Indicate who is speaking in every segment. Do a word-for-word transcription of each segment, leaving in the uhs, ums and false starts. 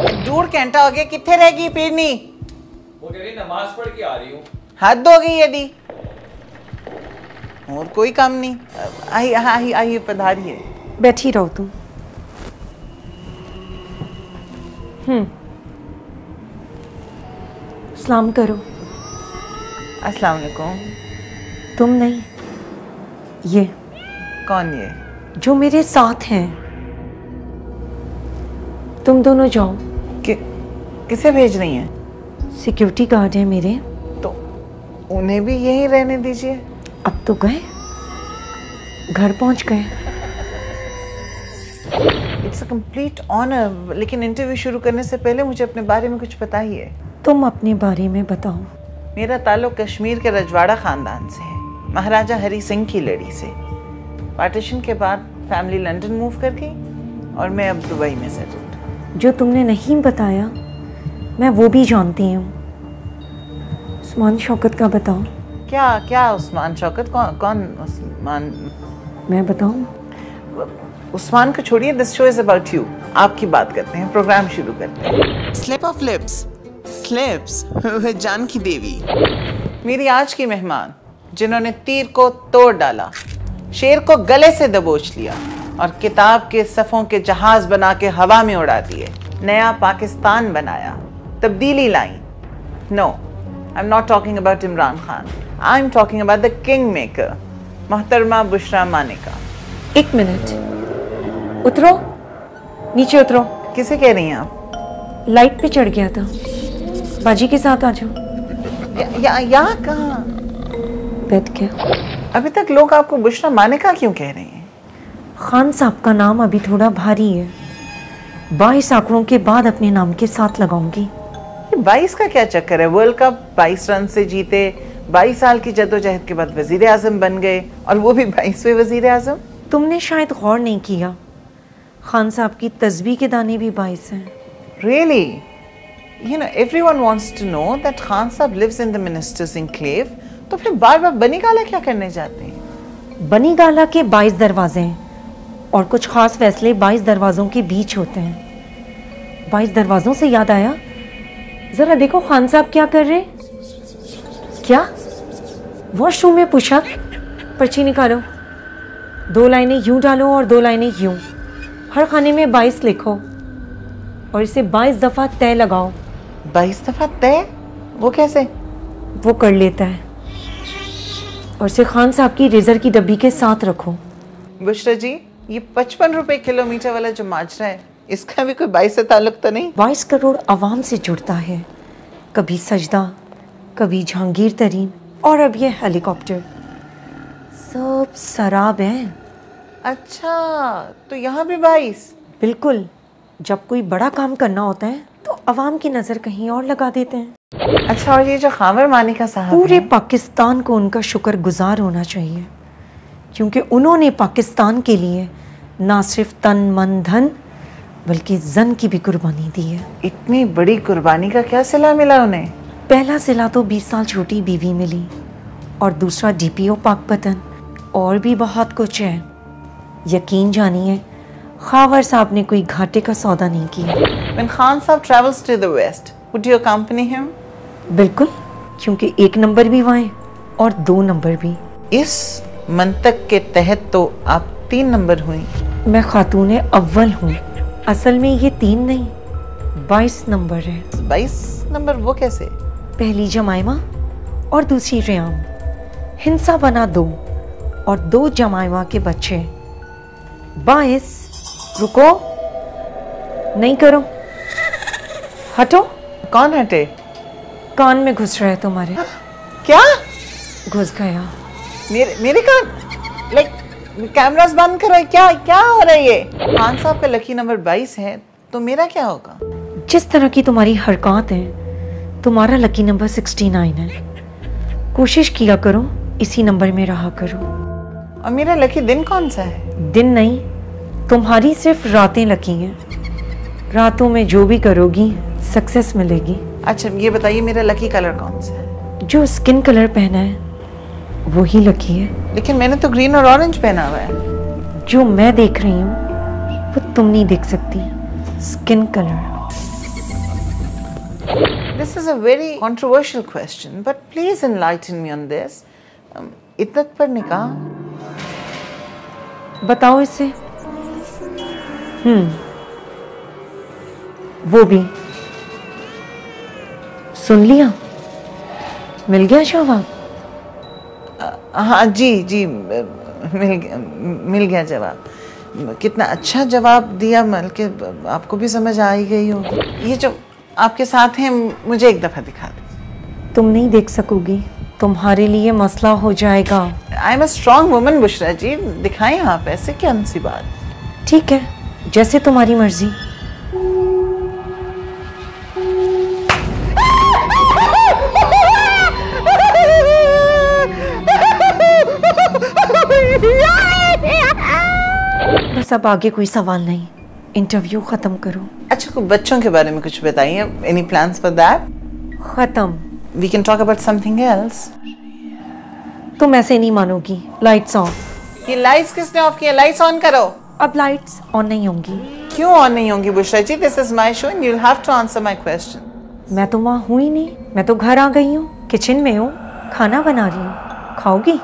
Speaker 1: दूर घंटा हो गया, कितने रहेगी पीरनी?
Speaker 2: वो कह रही नमाज पढ़ के आ रही हूँ।
Speaker 1: हद हो गई यदि और कोई काम नहीं। आई आई आई पधारिए।
Speaker 3: बैठी रहो तुम। हम्म सलाम करो।
Speaker 1: अस्सलाम वालेकुम।
Speaker 3: तुम नहीं, ये
Speaker 1: कौन? ये
Speaker 3: जो मेरे साथ हैं। तुम दोनों जाओ।
Speaker 1: कि, किसे भेज रही हैं?
Speaker 3: सिक्योरिटी गार्ड है मेरे।
Speaker 1: तो उन्हें भी यहीं रहने दीजिए।
Speaker 3: अब तो गए, घर पहुंच गए।
Speaker 1: इट्स अ कंप्लीट ऑनर, लेकिन इंटरव्यू शुरू करने से पहले मुझे अपने बारे में कुछ बताइए।
Speaker 3: तुम अपने बारे में बताओ।
Speaker 1: मेरा ताल्लुक कश्मीर के रजवाड़ा खानदान से है, महाराजा हरी सिंह की लड़ी से। पार्टीशन के बाद फैमिली लंदन मूव कर गई और मैं अब दुबई में सेटल्ड।
Speaker 3: जो तुमने नहीं बताया मैं वो भी जानती हूँ। उस्मान शौकत का बताओ।
Speaker 1: क्या क्या उस्मान शौकत? कौन कौन उस्मान?
Speaker 3: मैं बताऊँ?
Speaker 1: उस्मान को छोड़िए, this show is about you. आपकी बात करते हैं, प्रोग्राम शुरू करते हैं। Slip of lips, slips with Janki Devi, मेरी आज की मेहमान, जिन्होंने तीर को तोड़ डाला, शेर को गले से दबोच लिया और किताब के सफ़ों के जहाज बना के हवा में उड़ा दिए, नया पाकिस्तान बनाया, तब्दीली लाई। No, I am not talking about Imran Khan, I am talking about the king maker, मोहतरमा बुशरा मानेका।
Speaker 3: एक मिनट, उतरो, नीचे उतरो।
Speaker 1: किसे कह रही हैं आप?
Speaker 3: लाइट पे चढ़ गया था, बाजी के साथ आ जाओ।
Speaker 1: या, यहाँ कहाँ?
Speaker 3: बैठ गया।
Speaker 1: अभी तक लोग आपको बुशरा मानेका क्यों कह रहे हैं?
Speaker 3: खान साहब का नाम अभी थोड़ा भारी है, बाईस आंकड़ों के बाद अपने नाम के साथ लगाऊंगी।
Speaker 1: बाईस का क्या चक्कर है? वर्ल्ड कप बाईस रन से जीते, बाईस साल की जद्दोजहद के बाद वजीर आजम बन गए, और वो भी बाईसवें वजीर आजम।
Speaker 3: तुमने शायद गौर नहीं किया, खान साहब की तस्बीह के दाने भी बाईस हैं।
Speaker 1: Really? You know, everyone wants to know that Khan साहब lives in the ministers enclave, तो फिर बार बार बनी गाला क्या करने जाते हैं?
Speaker 3: बनी गाला के बाईस दरवाजे हैं और कुछ खास फैसले बाईस दरवाजों के बीच होते हैं। बाईस दरवाजों से याद आया, जरा देखो खान साहब क्या कर रहे हैं। क्या? वॉशरूम में पूछा? पर्ची निकालो, दो लाइनें यूं डालो और दो लाइनें यूं। हर खाने में बाईस लिखो और इसे बाईस दफा तय लगाओ।
Speaker 1: बाईस दफा तय? वो कैसे?
Speaker 3: वो कर लेता है। और इसे खान साहब की रेजर की डब्बी के साथ रखो।
Speaker 1: बुशरा जी, ये पचपन रुपए किलोमीटर वाला जो माजरा है, इसका भी कोई बाईस से ताल्लुक तो नहीं?
Speaker 3: बाईस करोड़ आवाम से जुड़ता है, कभी सजदा, कभी जहांगीर तरीन, और अब ये हेलीकॉप्टर, सब शराब है।
Speaker 1: अच्छा, तो यहाँ भी बाईस?
Speaker 3: बिल्कुल, जब कोई बड़ा काम करना होता है तो अवाम की नज़र कहीं और लगा देते हैं।
Speaker 1: अच्छा, और ये जो खावर मानेका साहब
Speaker 3: पूरे पाकिस्तान को उनका शुक्रगुजार होना चाहिए, क्योंकि उन्होंने पाकिस्तान के लिए ना सिर्फ तन मन धन बल्कि जन की भी कुर्बानी दी है।
Speaker 1: इतनी बड़ी कुर्बानी का क्या सिला मिला उन्हें?
Speaker 3: पहला सिला तो बीस साल छोटी बीवी मिली, और दूसरा डीपीओ पाकपतन, और भी बहुत कुछ है। यकीन जानिए, खावर साहब ने कोई घाटे का सौदा नहीं किया।
Speaker 1: When Khan साहब travels to the west, would you accompany him?
Speaker 3: बिल्कुल, क्योंकि एक नंबर भी वहाँ है और दो नंबर भी।
Speaker 1: इस मंतक के तहत तो आप तीन नंबर हुई।
Speaker 3: मैं खातून अव्वल हूँ, असल में ये तीन नहीं बाईस नंबर है।
Speaker 1: बाईस नंबर वो कैसे?
Speaker 3: पहली जमाइमा और दूसरी रियाम, हिंसा बना दो और दो जमाइमा के बच्चे, बाईस। रुको, नहीं करो, हटो।
Speaker 1: कौन हटे?
Speaker 3: कान में घुस रहा है तुम्हारे।
Speaker 1: क्या?
Speaker 3: घुस गया।
Speaker 1: मेरे मेरे कान? लाइक कैमरास बंद करो। क्या क्या हो रहा है ये? खान साहब का लकी नंबर बाईस है, तो मेरा क्या होगा?
Speaker 3: जिस तरह की तुम्हारी हरकत है, तुम्हारा लकी नंबर सिक्सटी नाइन है। कोशिश किया करो इसी नंबर में रहा करो।
Speaker 1: और मेरा लकी दिन कौन सा है?
Speaker 3: दिन नहीं, तुम्हारी सिर्फ रातें लकी हैं। रातों में जो भी करोगी सक्सेस मिलेगी।
Speaker 1: अच्छा, ये बताइए मेरा लकी कलर कौन सा है?
Speaker 3: जो स्किन कलर पहना है वही लकी है।
Speaker 1: लेकिन मैंने तो ग्रीन और ऑरेंज पहना हुआ है।
Speaker 3: जो मैं देख रही हूँ वो तुम नहीं देख सकती। Skin colour.
Speaker 1: This is a very controversial question, but please enlighten me on this. Um, इद्दत पर निकाह?
Speaker 3: बताओ इसे। हम्म, वो भी सुन लिया, मिल गया जवाब?
Speaker 1: हाँ जी जी, मिल गया मिल गया जवाब। कितना अच्छा जवाब दिया, मल के आपको भी समझ आ ही गई होगी। ये जो आपके साथ हैं, मुझे एक दफ़ा दिखा दो।
Speaker 3: तुम नहीं देख सकोगी, तुम्हारे लिए मसला हो जाएगा।
Speaker 1: I am a strong woman Bushra ji, दिखाएं आप, ऐसे क्या सी बात।
Speaker 3: ठीक है, जैसे तुम्हारी मर्जी। बस अब आगे कोई सवाल नहीं, इंटरव्यू खत्म करो।
Speaker 1: अच्छा, को बच्चों के बारे में कुछ बताइए। Any plans for that?
Speaker 3: खत्म।
Speaker 1: We can talk about something else.
Speaker 3: तुम ऐसे नहीं मानोगी। Lights off.
Speaker 1: ये लाइट्स किसने ऑफ किया? लाइट्स ऑन करो।
Speaker 3: अब लाइट्स ऑन नहीं होंगी।
Speaker 1: क्यों ऑन नहीं होंगी Bushra ji? This is my show and you will have to answer my question.
Speaker 3: मैं तो वहां हूं ही नहीं, मैं तो घर आ गई हूँ, किचन में हूँ, खाना बना रही हूँ। खाओगी?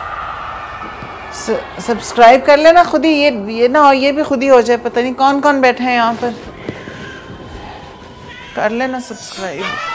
Speaker 1: सब्सक्राइब कर लेना खुद ही, ये ये ना हो ये भी खुद ही हो जाए। पता नहीं कौन कौन बैठे हैं यहाँ पर। कर लेना सब्सक्राइब।